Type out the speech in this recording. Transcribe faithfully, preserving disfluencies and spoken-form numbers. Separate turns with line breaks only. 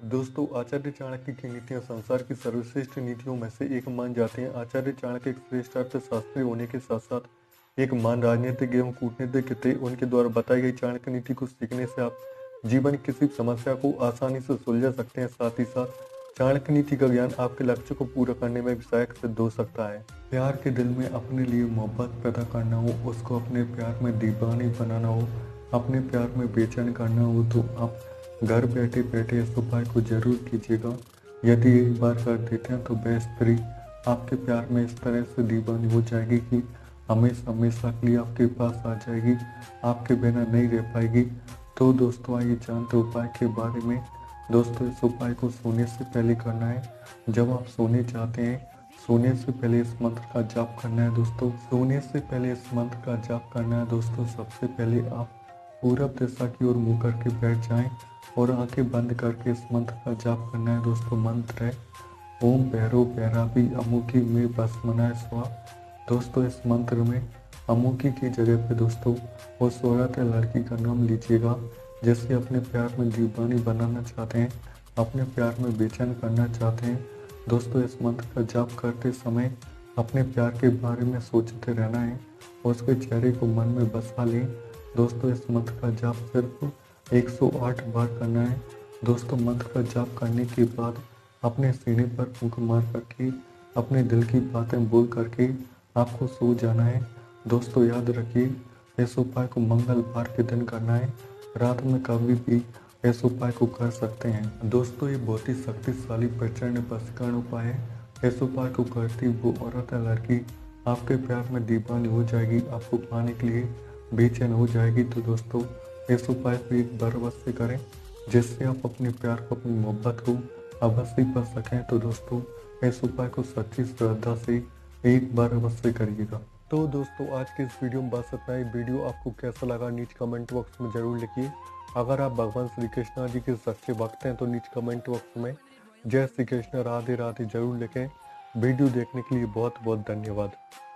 दोस्तों, आचार्य चाणक्य की नीतियां संसार की सर्वश्रेष्ठ नीतियों में से एक मान जाती हैं। आचार्य चाणक्य एक श्रेष्ठ अर्थशास्त्री होने के साथ साथ एक महान राजनीतिक एवं कूटनीतिक थे। उनके द्वारा बताई गई चाणक्य नीति को सीखने से आप जीवन की किसी समस्या को आसानी से सुलझा सकते हैं। साथ ही साथ चाणक्य नीति का ज्ञान आपके लक्ष्य को पूरा करने में भी सहायक सिद्ध हो सकता है। प्यार के दिल में अपने लिए मोहब्बत पैदा करना हो, उसको अपने प्यार में दीवानी बनाना हो, अपने प्यार में बेचैन करना हो, तो आप घर बैठे बैठे इस उपाय को जरूर कीजिएगा। यदि एक बार कर देते हैं तो वह स्त्री आपके प्यार में इस तरह से दीवानी हो जाएगी कि हमेशा हमेशा के लिए आपके पास आ जाएगी, आपके बिना नहीं रह पाएगी। तो दोस्तों, आइए जानते उपाय के बारे में। दोस्तों, इस उपाय को सोने से पहले करना है। जब आप सोने जाते हैं, सोने से पहले इस मंत्र का जाप करना है। दोस्तों, सोने से पहले इस मंत्र का जाप करना है। दोस्तों, सबसे पहले आप पूरब दिशा की ओर मुंह करके बैठ जाएं और आंखें बंद करके इस मंत्र का जाप करना है। दोस्तों, मंत्र है ओम भैरव भैरावी अमुकी में भस्मनाय स्वाहा। दोस्तों, इस मंत्र में अमुकी की जगह पे दोस्तों उस औरत या लड़की का नाम लीजिएगा जिसे अपने प्यार में दीवानी बनाना चाहते हैं, अपने प्यार में बेचैन करना चाहते हैं। दोस्तों, इस मंत्र का जाप करते समय अपने प्यार के बारे में सोचते रहना है और उसके चेहरे को मन में बसा लें। दोस्तों, इस मंत्र का जाप सिर्फ एक सौ आठ बार करना है। दोस्तों, मंत्र का जाप करने के बाद अपने सीने पर फूंक मार करके अपने दिल की बातें बोल करके आपको सो जाना है। दोस्तों, याद रखिए, इस उपाय को मंगलवार के दिन करना है। रात में कभी भी इस उपाय को कर सकते हैं। दोस्तों, ये बहुत ही शक्तिशाली प्रचंड वशीकरण उपाय है। इस उपाय को करती वो औरत या लड़की आपके प्यार में दीवानी हो जाएगी, आपको पाने के लिए बेचैन हो जाएगी। तो दोस्तों, इस उपाय को एक बार अवश्य करें जिससे आप अपने प्यार को, अपनी मोहब्बत को अवश्य पा सकें। तो दोस्तों, इस उपाय को सच्ची श्रद्धा से एक बार अवश्य करिएगा। तो दोस्तों, आज की इस वीडियो में बस इतना ही। वीडियो आपको कैसा लगा नीचे कमेंट बॉक्स में जरूर लिखिए। अगर आप भगवान श्री कृष्ण जी के सच्चे भक्त हैं तो नीचे कमेंट बॉक्स में जय श्री कृष्ण राधे राधे जरूर लिखें। वीडियो देखने के लिए बहुत बहुत धन्यवाद।